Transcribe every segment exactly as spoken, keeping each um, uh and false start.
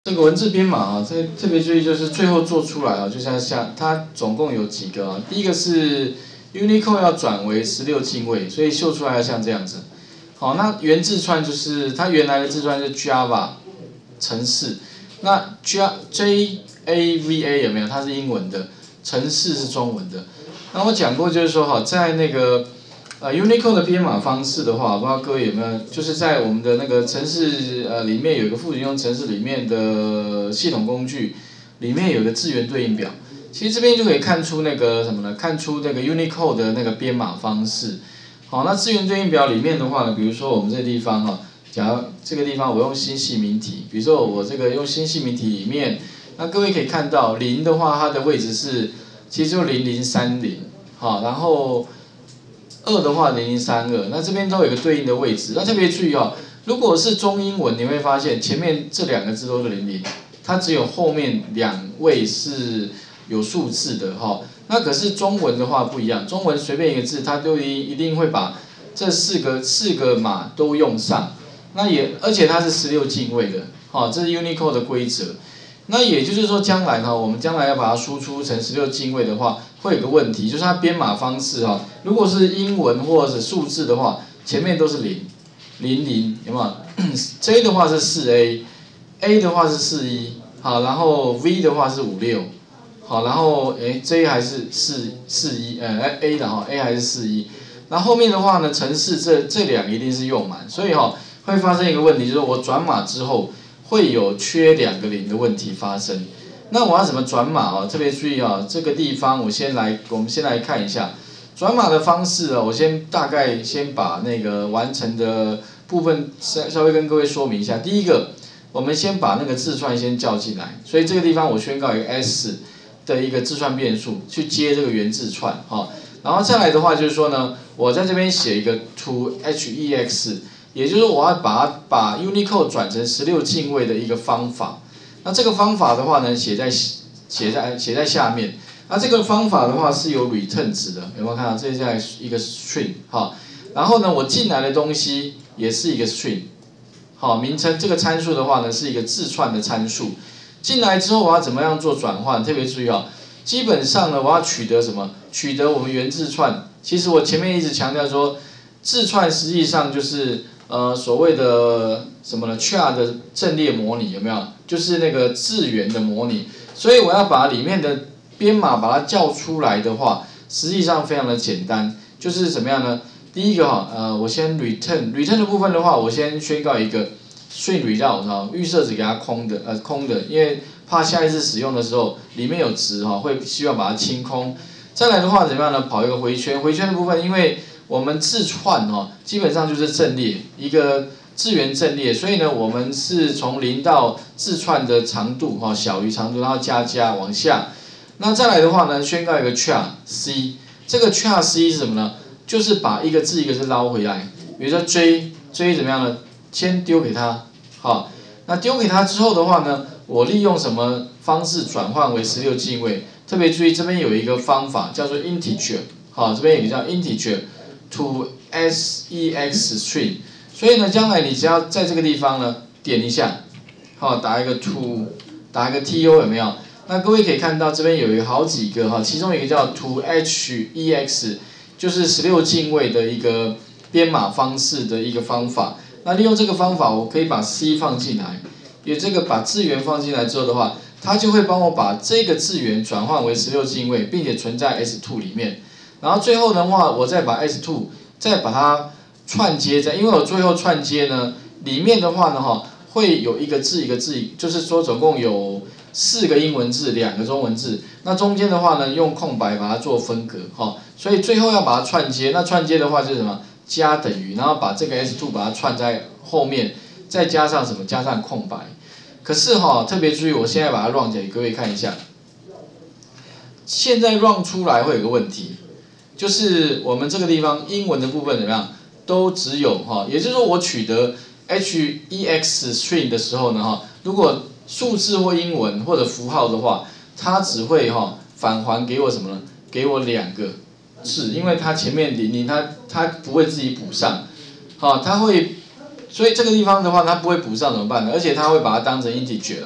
这个文字编码啊，这特别注意就是最后做出来啊，就像像它总共有几个啊？第一个是 Unicode 要转为十六进位，所以秀出来要像这样子。好，那原字串就是它原来的字串是 Java 程式，那 J A V A 有没有？它是英文的，程式是中文的。那我讲过就是说哈，在那个呃 Unicode 的编码方式的话，不知道各位有没有，就是在我们的那个程式呃里面有一个副应用程式里面的系统工具，里面有个字元对应表。其实这边就可以看出那个什么呢？看出那个 Unicode 的那个编码方式。好，那字元对应表里面的话呢，比如说我们这个地方哈，假如这个地方我用新细明体，比如说我这个用新细明体里面，那各位可以看到零的话，它的位置是其实就零零三零，好，然后二的话零零三二，那这边都有一个对应的位置。那特别注意哦，如果是中英文，你会发现前面这两个字都是零零，它只有后面两位是有数字的哈。那可是中文的话不一样，中文随便一个字，它都一一定会把这四个四个码都用上。那也而且它是十六进位的，好，这是 Unicode 的规则。那也就是说，将来哈，我们将来要把它输出成十六进位的话，会有个问题，就是它编码方式哈，如果是英文或者是数字的话，前面都是零，零零有没有 ？J 的话是四 A，A 的话是四一，好，然后 V 的话是五六，好，然后诶 J 还是四四一，呃 A 的哈 A 还是四一，那后面的话呢，程式这这两个一定是用满，所以哈会发生一个问题，就是我转码之后。会有缺两个零的问题发生，那我要怎么转码哦？特别注意啊，这个地方我先来，我们先来看一下转码的方式啊。我先大概先把那个完成的部分稍稍微跟各位说明一下。第一个，我们先把那个字串先叫进来，所以这个地方我宣告一个 S 的一个字串变数去接这个原字串哈。然后再来的话就是说呢，我在这边写一个 to hex。也就是我要把把 Unicode 转成十六进位的一个方法，那这个方法的话呢，写在写在写在下面。那这个方法的话是有 return 值的，有没有看到？这是一个 string 好，然后呢，我进来的东西也是一个 string 好，名称这个参数的话呢是一个字串的参数。进来之后我要怎么样做转换？特别注意啊，基本上呢我要取得什么？取得我们原字串。其实我前面一直强调说，字串实际上就是。呃，所谓的什么呢 ？char 的阵列模拟有没有？就是那个字元的模拟。所以我要把里面的编码把它叫出来的话，实际上非常的简单，就是怎么样呢？第一个哈，呃，我先 return return 的部分的话，我先宣告一个 string result 哈，预设值给它空的，呃，空的，因为怕下一次使用的时候里面有值哈，会希望把它清空。再来的话怎么样呢？跑一个回圈，回圈的部分因为。我们字串哦，基本上就是阵列，一个字元阵列，所以呢，我们是从零到字串的长度哈小于长度，然后加加往下。那再来的话呢，宣告一个 char c， 这个 char c 是什么呢？就是把一个字一个字捞回来。比如说 j j 怎么样呢？先丢给它，好，那丢给它之后的话呢，我利用什么方式转换为十六进位？特别注意这边有一个方法叫做 integer， 好，这边有一个叫 integer。to hex string， 所以呢，将来你只要在这个地方呢点一下，好，打一个 to， 打一个 to 有没有？那各位可以看到这边有一个好几个哈，其中一个叫 to hex， 就是十六进位的一个编码方式的一个方法。那利用这个方法，我可以把 c 放进来，有这个把字元放进来之后的话，它就会帮我把这个字元转换为十六进位，并且存在 S 二 里面。然后最后的话，我再把 S 二 再把它串接在，因为我最后串接呢，里面的话呢哈，会有一个字一个字，就是说总共有四个英文字，两个中文字。那中间的话呢，用空白把它做分隔哈，所以最后要把它串接。那串接的话就是什么？加等于，然后把这个 S 二 把它串在后面，再加上什么？加上空白。可是哈，特别注意，我现在把它 run 给各位看一下。现在 run 出来会有个问题。就是我们这个地方英文的部分怎么样，都只有哈，也就是说我取得 hex string 的时候呢哈，如果数字或英文或者符号的话，它只会哈返还给我什么呢？给我两个字，因为它前面零零它它不会自己补上，好，它会，所以这个地方的话它不会补上怎么办呢？而且它会把它当成 integer 了，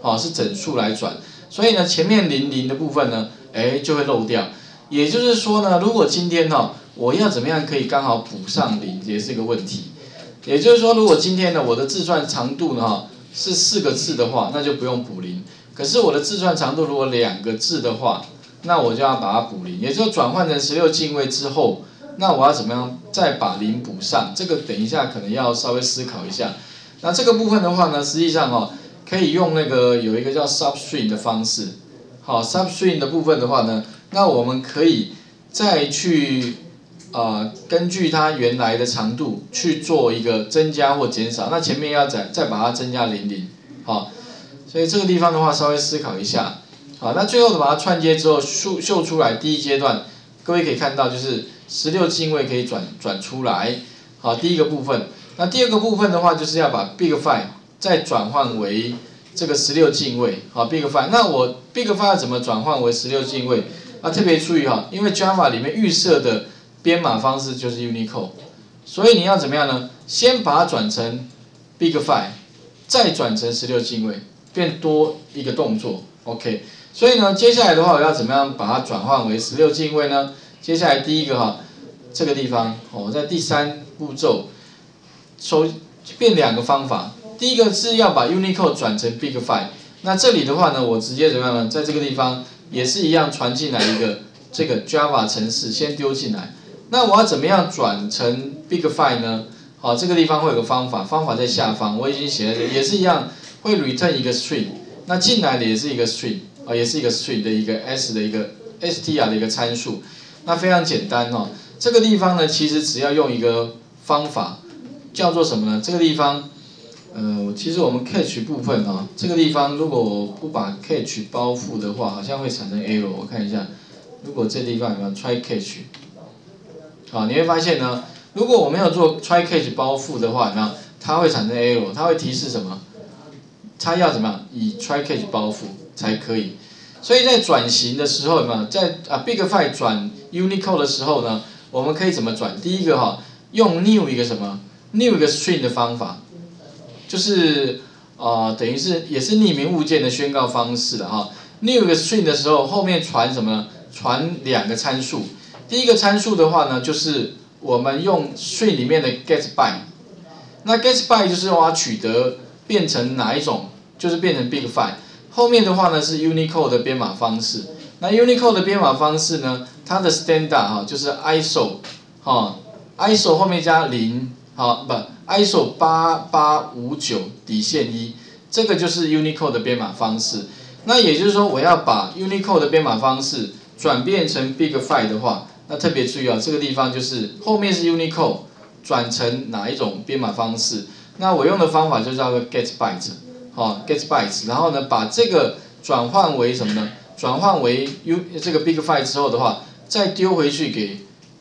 好、是整数来转，所以呢前面零零的部分呢，哎就会漏掉。也就是说呢，如果今天哈、哦、我要怎么样可以刚好补上零，也是一个问题。也就是说，如果今天呢我的字串长度呢哈是四个字的话，那就不用补零。可是我的字串长度如果两个字的话，那我就要把它补零，也就是转换成十六进位之后，那我要怎么样再把零补上？这个等一下可能要稍微思考一下。那这个部分的话呢，实际上哦，可以用那个有一个叫 substring 的方式。好 ，substring 的部分的话呢，那我们可以再去呃根据它原来的长度去做一个增加或减少。那前面要再再把它增加零零，好，所以这个地方的话稍微思考一下。好，那最后的把它串接之后秀秀出来，第一阶段，各位可以看到就是十六进位可以转转出来。好，第一个部分。那第二个部分的话，就是要把 big file 再转换为这个十六进位。好 ，big file。那我 big file 要怎么转换为十六进位？啊，特别注意哈，因为 Java 里面预设的编码方式就是 Unicode， 所以你要怎么样呢？先把它转成 big file， 再转成十六进位，变多一个动作。OK。所以呢，接下来的话，我要怎么样把它转换为十六进位呢？接下来第一个哈，这个地方哦，在第三步骤，首变两个方法。第一个是要把 Unicode 转成 big file， 那这里的话呢，我直接怎么样呢？在这个地方也是一样传进来一个这个 Java 程式，先丢进来。那我要怎么样转成 big file 呢？好，这个地方会有个方法，方法在下方，我已经写在这里，也是一样，会 return 一个 string， 那进来的也是一个 string。啊，也是一个 string 的一个 s 的一个 str 的一个参数，那非常简单哦。这个地方呢，其实只要用一个方法，叫做什么呢？这个地方，呃，其实我们 catch 部分啊、哦，这个地方如果我不把 catch 包覆的话，好像会产生 error。我看一下，如果这地方有没有 try catch， 好，你会发现呢，如果我没有做 try catch 包覆的话，有没有？它会产生 error， 它会提示什么？它要怎么样？以 try catch 包覆才可以。所以在转型的时候，有没有在啊 big file 转 Unicode 的时候呢？我们可以怎么转？第一个哈，用 new 一个什么 new 一个 string 的方法，就是呃等于是也是匿名物件的宣告方式了哈。new 一个 string 的时候，后面传什么呢？传两个参数。第一个参数的话呢，就是我们用 string 里面的 get by。那 get by 就是我要取得变成哪一种，就是变成 big file。后面的话呢是 Unicode 的编码方式。那 Unicode 的编码方式呢，它的 standard 哈就是 I S O 哈 ，I S O 后面加零，好不 I S O 八八五九底线一，这个就是 Unicode 的编码方式。那也就是说，我要把 Unicode 的编码方式转变成 big file 的话，那特别注意啊，这个地方就是后面是 Unicode 转成哪一种编码方式？那我用的方法就叫做 get byte。好 ，get bytes， 然后呢，把这个转换为什么呢？转换为 u 这个 big file 之后的话，再丢回去给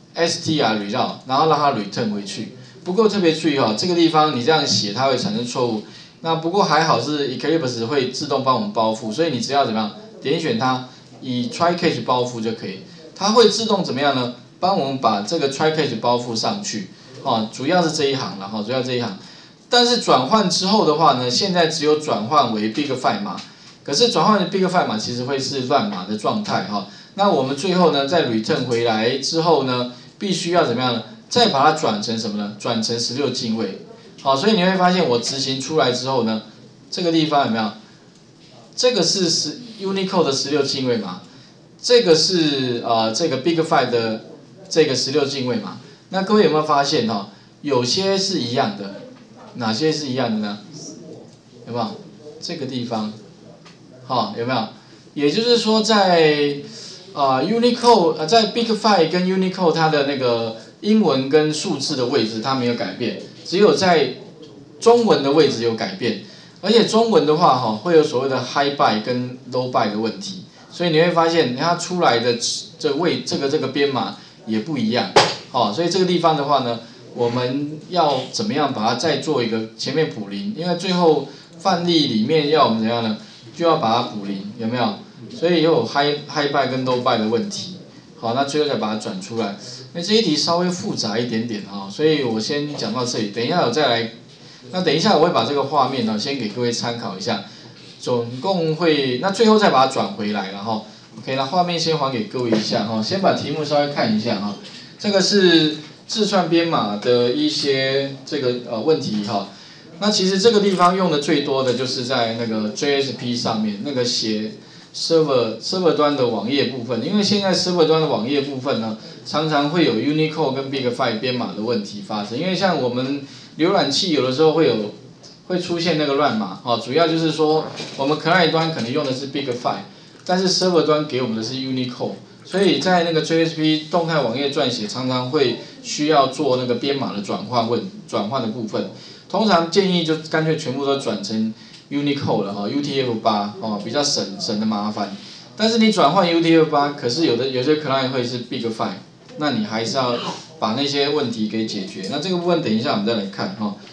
str， 然后让它 return 回去。不过特别注意哈、哦，这个地方你这样写它会产生错误。那不过还好是 Eclipse 会自动帮我们包覆，所以你只要怎么样点选它，以 try catch 包覆就可以。它会自动怎么样呢？帮我们把这个 try catch 包覆上去。哦，主要是这一行了哈，主要这一行。但是转换之后的话呢，现在只有转换为 big file 码，可是转换为 big file 码其实会是乱码的状态哈。那我们最后呢，在 return 回来之后呢，必须要怎么样呢？再把它转成什么呢？转成十六进位。好，所以你会发现我执行出来之后呢，这个地方有没有？这个是十 Unicode 的十六进位码，这个是呃这个 big file 的这个十六进位码。那各位有没有发现哈？有些是一样的。哪些是一样的呢？有没有？这个地方，好、哦，有没有？也就是说在，呃 Unicode 呃在 big file 跟 Unicode 它的那个英文跟数字的位置它没有改变，只有在中文的位置有改变。而且中文的话哈、哦，会有所谓的 high by 跟 low by 的问题，所以你会发现它出来的这位这个这个编码也不一样。好、哦，所以这个地方的话呢。我们要怎么样把它再做一个前面补零？因为最后范例里面要我们怎样呢？就要把它补零，有没有？所以也有 high high by 跟 low by 的问题。好，那最后再把它转出来。那这一题稍微复杂一点点哈，所以我先讲到这里。等一下我再来，那等一下我会把这个画面呢先给各位参考一下。 总共会那最后再把它转回来了哈。OK， 那画面先还给各位一下哈，先把题目稍微看一下哈。这个是字串编码的一些这个呃问题哈。那其实这个地方用的最多的就是在那个 J S P 上面那个写 server server 端的网页部分，因为现在 server 端的网页部分呢，常常会有 Unicode 跟 Bigfile 编码的问题发生，因为像我们浏览器有的时候会有会出现那个乱码哦，主要就是说我们 client 端可能用的是 Bigfile。但是 server 端给我们的是 Unicode， 所以在那个 J S P 动态网页撰写常常会需要做那个编码的转换问转换的部分，通常建议就干脆全部都转成 Unicode 了哈 ，U T F 八 哦，比较省省的麻烦。但是你转换 U T F 八，可是有的有些 client 会是 Bigfile， 那你还是要把那些问题给解决。那这个部分等一下我们再来看哈。